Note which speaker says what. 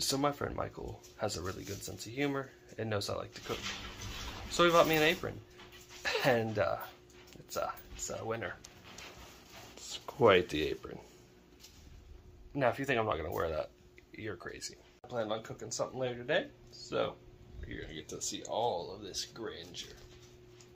Speaker 1: So my friend Michael has a really good sense of humor and knows I like to cook. So he bought me an apron, and it's a winner. It's quite the apron. Now, if you think I'm not gonna wear that, you're crazy. I plan on cooking something later today, so you're gonna get to see all of this grandeur.